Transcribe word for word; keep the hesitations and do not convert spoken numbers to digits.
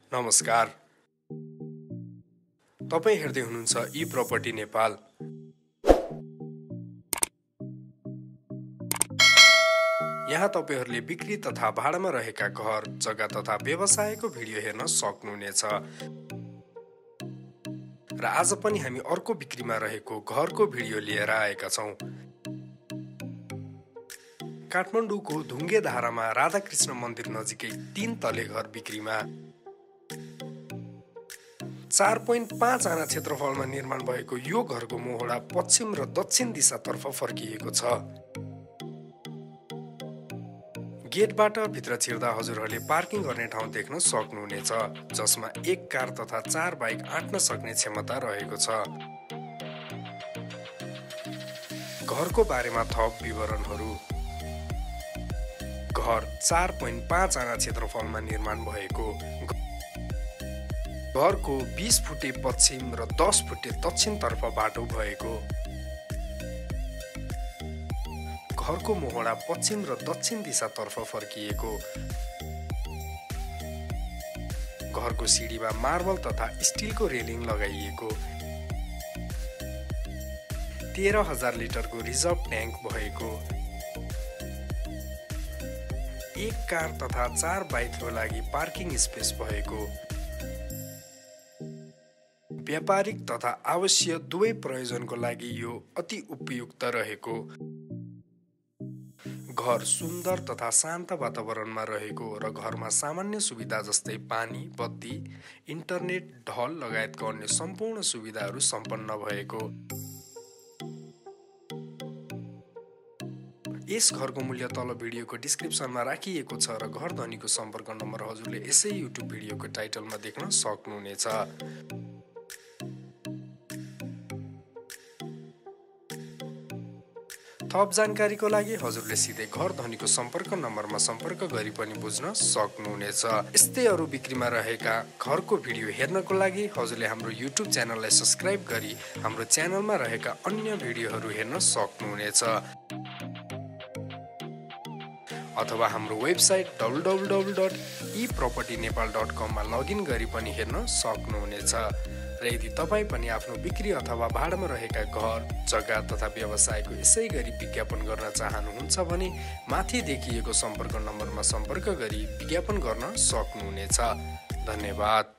नमस्कार। तपाईं हेर्दै हुनुहुन्छ ई प्रपर्टी नेपाल। यहाँ तपाईहरूले बिक्री तथा भाडामा रहेका घर, जग्गा तथा व्यवसायको भिडियो हेर्न सक्नुहुनेछ। र आज पनि हामी अर्को बिक्रीमा रहेको घरको भिडियो लिएर आएका छौं। काठमाडौँको ढुङ्गेधारामा राधाकृष्ण मन्दिर नजिकै तीन तले घर बिक्रीमा। चार पोइन्ट पाँच आना क्षेत्रफलमा निर्माण भएको यो घरको मोहडा पश्चिम र दक्षिण दिशातर्फ फर्किएको छ। गेटबाट भित्र छिर्दा हजुरहरूले पार्किङ गर्ने ठाउँ देख्न सक्नुहुनेछ, जसमा एक कार तथा चार बाइक आँट्न सक्ने क्षमता रहेको छ। घरको बारेमा थप विवरणहरू। घर चार पोइन्ट पाँच आना क्षेत्रफलमा निर्माण भएको। घरको बीस फुटे पश्चिम र दस फुटे दक्षिण तर्फ बाटो भएको। घरको मोहडा पश्चिम र दक्षिण दिशातर्फ फर्किएको। घरको सिडीमा मार्बल तथा स्टिलको रेलिङ लगाइएको। तेह्र हजार लिटरको रिजर्भ ट्याङ्क भएको। एक कार तथा चार बाइकको लागि पार्किङ स्पेस भएको। व्यापारिक तथा आवश्यक दुवै प्रयोजनको लागि यो अति उपयुक्त रहेको। घर सुन्दर तथा शान्त वातावरणमा रहेको र घरमा सामान्य सुविधा जस्तै पानी, बत्ती, इन्टरनेट, ढल लगायतका अन्य सम्पूर्ण सुविधाहरू सम्पन्न भएको। यस घरको मूल्य तल भिडियोको डिस्क्रिप्सनमा राखिएको छ र घर धनीको सम्पर्क नम्बर हजुरले यसै युट्युब भिडियोको टाइटलमा देख्न सक्नुहुनेछ। थप जानकारीको लागि हजुरले सिधै घर धनीको सम्पर्क नम्बरमा सम्पर्क गरी पनि बुझ्न सक्नुहुनेछ। यस्तै अरू बिक्रीमा रहेका घरको भिडियो हेर्नको लागि हजुरले हाम्रो युट्युब च्यानललाई सब्स्क्राइब गरी हाम्रो च्यानलमा रहेका अन्य भिडियोहरू हेर्न सक्नुहुनेछ, अथवा हाम्रो website W W W dot e property Nepal dot कममा लगइन गरी पनि हेर्न सक्नुहुनेछ। र यदि तपाईँ पनि आफ्नो बिक्री अथवा भाडामा रहेका घर, जग्गा तथा व्यवसायको यसै गरी विज्ञापन गर्न चाहनुहुन्छ भने माथि देखिएको सम्पर्क नम्बरमा सम्पर्क गरी विज्ञापन गर्न सक्नुहुनेछ। धन्यवाद।